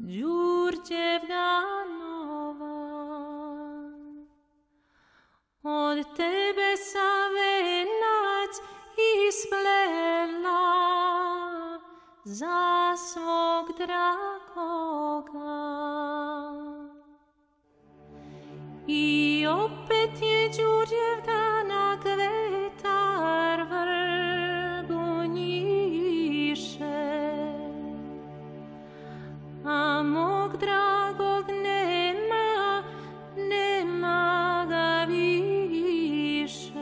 Đurđevna nova, od tebe sam venac isplela za svog dragoga. I opet je Đurđevdana kvetar vrbu njiše, a mog dragog nema, nema ga više.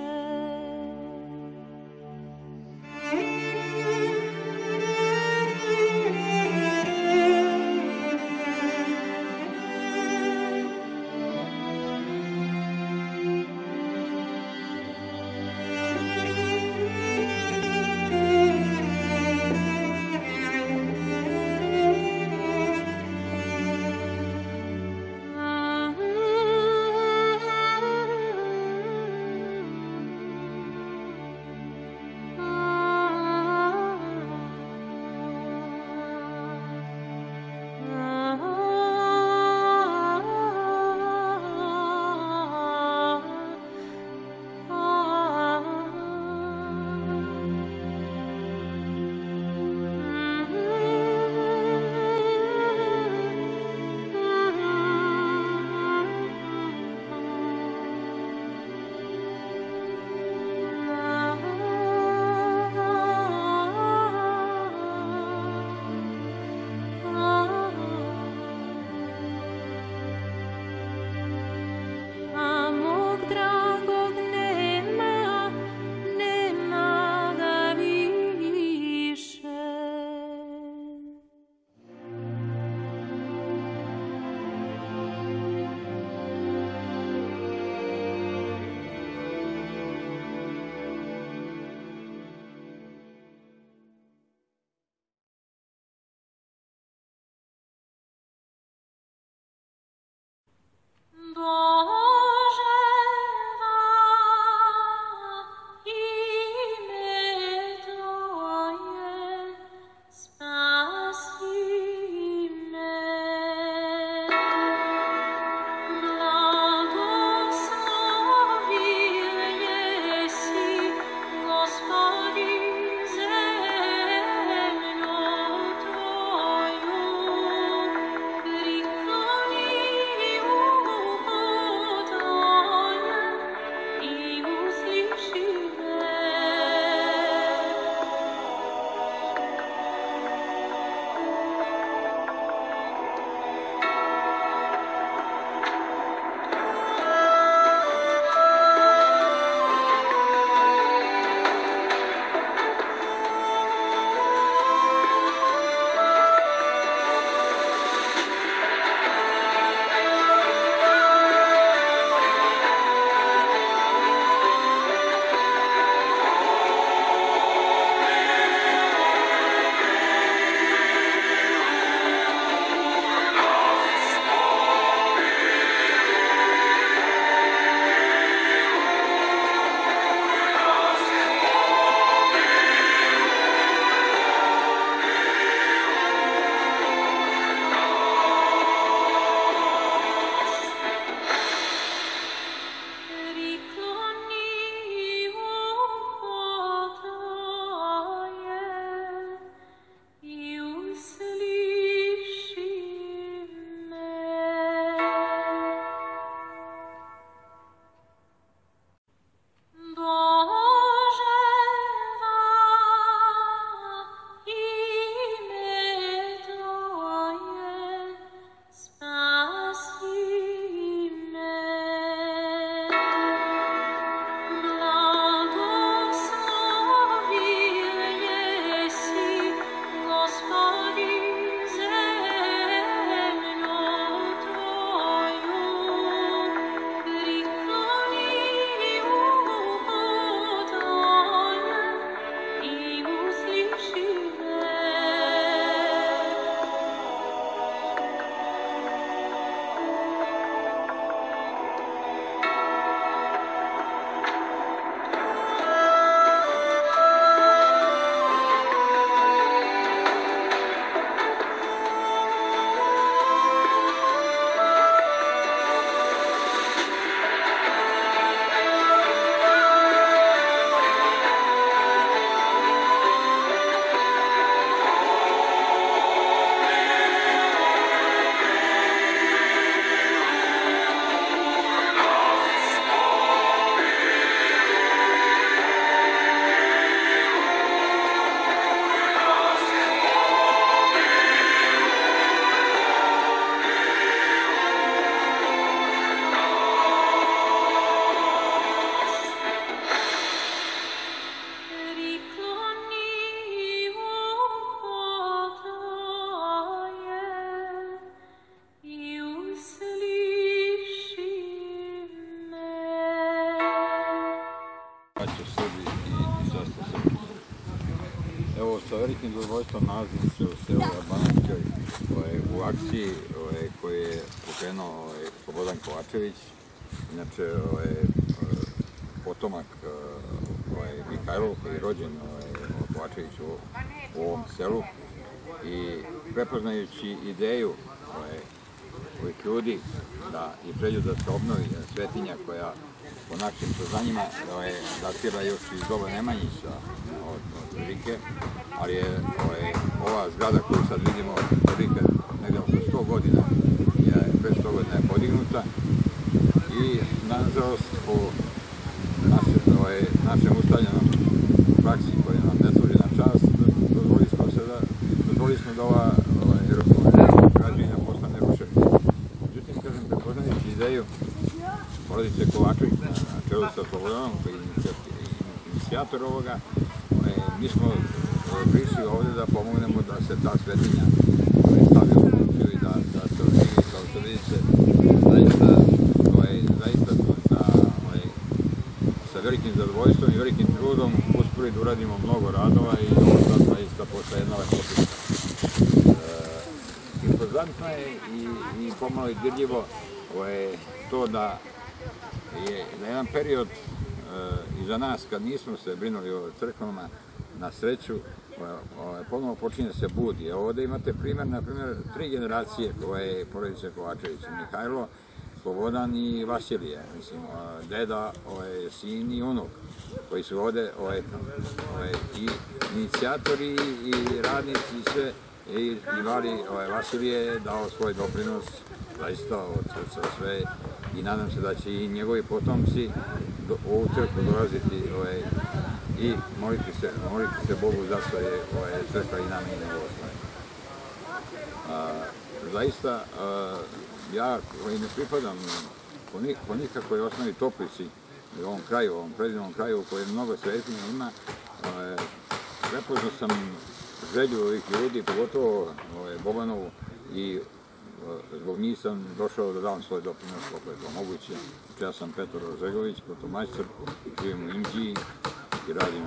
sa velikim zadovoljstvom nalazim se u selu Banatskoj u akciji koju je pokrenuo Slobodan Kovačević, inače potomak Mihajlov koji je rođen Kovačević u ovom selu i prepoznajući ideju ovih ljudi da i želju da se obnovi svetinja koja po našim saznanjima datira još iz doba Nemanjića od Rike, ali je ova zgrada koju sad vidimo Rike negdje oko 100 godina, pre 100 godina je podignuta i nažalost po našem ustaljenom praksi koja nam ne služi na čast, dozvolili smo da ova građevina postane ruševina. Međutim, kažem, prepoznajući ideju porodice Kovačević na čelu sa Slobodanom, koji je inicijator ovoga, mi smo prišli ovde da pomognemo da se ta svetinja stavi u funkciju i da se odživi. Kao što vidite, zaista smo sa velikim zadovoljstvom i velikim trudom uspeli da uradimo mnogo radova i ovo sad zaista postaje jedna lepota. Impozantno je i pomalo i dirljivo to da je na jedan period iza nas, kad nismo se brinuli o crkvama, na sreću, ponovo počinje da se budi. Ovde imate primjer, na primjer, 3 generacije porodice Kovačević, Mihajlo, Slobodan i Vasilije, mislim, deda, sin i unuk, koji su ovde i inicijatori i radnici i sve, i Vali Vasilije je dao svoj doprinos, zaista od srca sve, i nadam se da će i njegovi potomci u ovu crkvu dolaziti i moliti se Bogu zašto je crkva i namenjena u osnovi. Zaista, ja koji ne pripadam po nikakvoj osnovi Toplici, u ovom kraju, u ovom predivnom kraju u kojem mnogo svetinja ima, prepoznao sam želju ovih ljudi, pogotovo Bobanovu, i zbog njih sam došao da dam svoj doprinos koliko je to moguće. Ja sam Petar Rožegović, protomajstor, živim u Inđiji i radim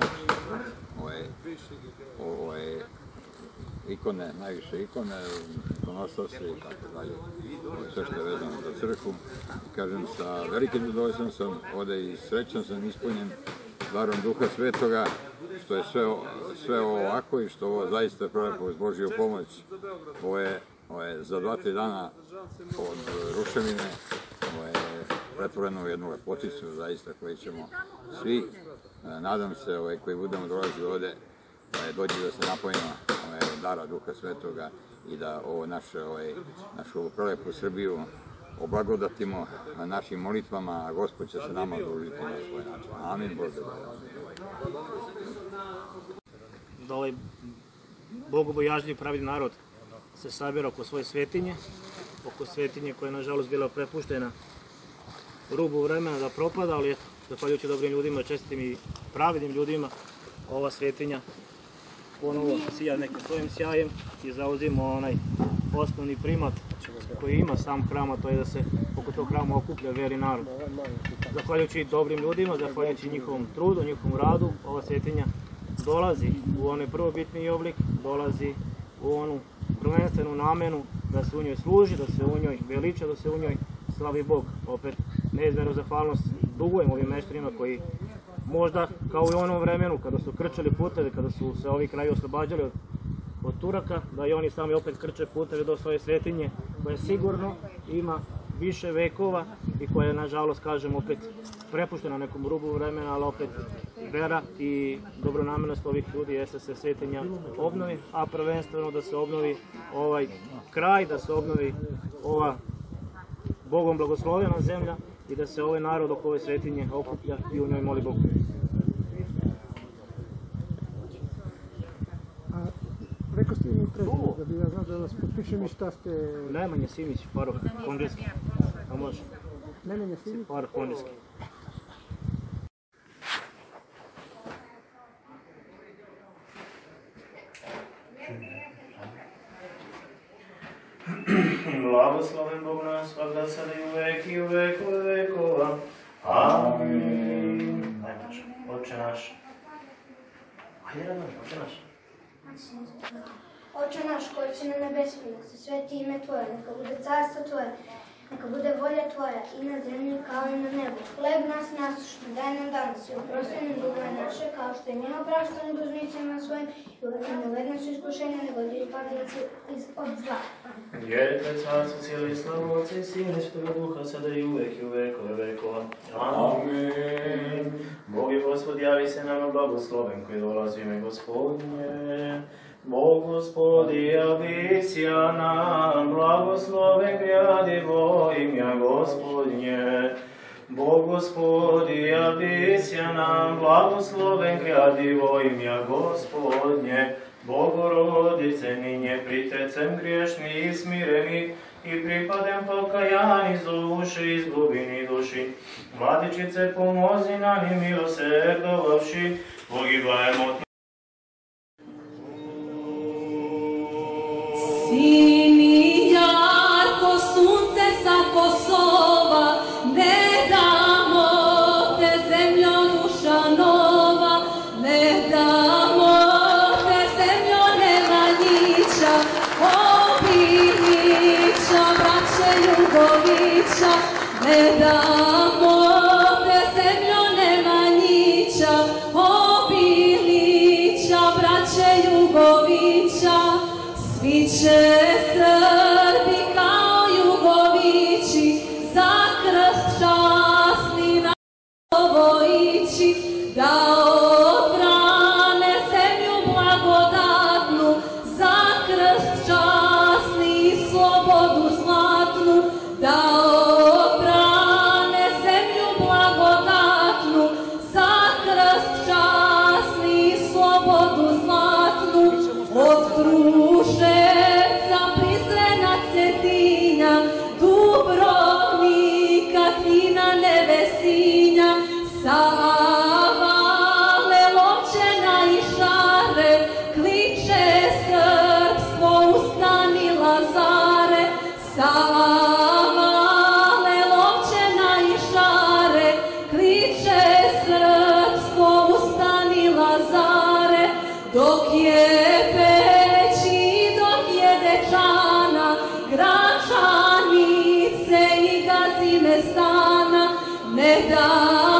ikone, najviše ikone, ikonostasce i tako dalje, sve što je vezano za crkvu. Kažem, sa velikim zadovoljstvom sam ovde i srećan sam ispunjen darom Duha Svetoga, što je sve ovako i što ovo zaista je prelepo uz Božju pomoć. Ovo je za 2-3 dana od ruševine pretvoreno u jednu lepoticu, zaista, koji ćemo svi, nadam se, koji budemo dolazili ovde, dođi da se napojimo dara Duha Svetoga i da ovo našu prelepu Srbiju oblagodatimo našim molitvama, a Gospod će se nama družiti na svoj način. Amin. Bože. Da ovaj bogobojažljiv pravi narod se sabira oko svoje svetinje, oko svetinje koja je nažalost bila prepuštena rubu vremena da propada, ali zahvaljujući dobrim ljudima, čestitim i pravednim ljudima, ova svetinja ponovo sija nekim svojim sjajem i zauzima onaj osnovni primat koji ima sam hram, a to je da se oko tog hrama okuplja veri narod. Zahvaljujući dobrim ljudima, zahvaljujući njihovom trudu, njihovom radu, ova svetinja dolazi u onaj prvobitni oblik, dolazi u onu prvenstvenu namenu da se u njoj služi, da se u njoj veliča, da se u njoj slavi Bog. Opet, neizmjernu zahvalnost dugujem ovim meštarima koji možda kao i u onom vremenu kada su krčili puteve, kada su se ovi kraji oslobađali od Turaka, da i oni sami opet krče puteve do svoje svetinje, koja sigurno ima više vekova i koja je, nažalost, kažem, opet prepuštena nekom rubu vremena, ali opet vera i dobronamernost ovih ljudi jeste se svetinja obnovi, a prvenstveno da se obnovi ovaj kraj, da se obnovi ova Bogom blagoslovljena zemlja i da se ovaj narod oko ove svetinje okuplja i u njoj moli Bogu. Rekao ste mi prezime, da bi ja znao da vas potpišem i šta ste... Nemanja Simić, paroh Konđeski. A može? Nemanja Simić? Paroh Konđeski. Blagosloven Bog nas, svakda sada i uvek i u veku vekova. Amin. Oče naš. Hajde radno, Oče naš. Oče naš koji si na nebesima, neka se sveti ime Tvoje, neka bude carstvo Tvoje, neka bude volja Tvoja i na zemlji kao i na nebu. Hleb nas nasušni, daj nam danas i oprosti nam dugove naše, kao što i mi opraštamo dužnicima svojim i ne uvedi nas u iskušenje, nego da izbavi nas od zla. Jer je carstvo cijelo i slavu Otca i Sina i Svetoga Duha, sada i uvek i u vekove vekova. Amen. Bog je Gospod, javi se nama blagosloven koji dolazi u ime Gospodnje. Bog Gospodi, javi se nam blagosloven gradivo imja Gospodnje. Bog Gospodi, javi se nam blagosloven gradivo imja Gospodnje. Bogorodice, ninje pritecem griješni i smireni, i pripadem pokajani, zovuši izgubini duši. Vladičice, pomozi nam i miloserdovavši, pogibajemo od Sini jarko sunce sa Kosova, ne damo te zemljo duša nova, ne damo te zemljo Nemanjića, Obilića, braće Ljubovića, ne damo te zemljo Nemanjića, Obilića, braće Ljubovića. Svi će Srbi kao Jugovići za krst časni na ovo ići, da obrane zemlju blagodatnu, za krst časni i slobodu zlatnu, da obrane zemlju blagodatnu, za krst časni i slobodu zlatnu, od Kruševca, Prizrena, Cetinja, Dubrovnika, Knina, Nevesinja, Savale, Lovćena i Šare, kliče srpstvo, ustani Lazare, Savale, Lovćena i Šare, kliče srpstvo, ustani Lazare, dok je Gračanice i Gazimestana, ne da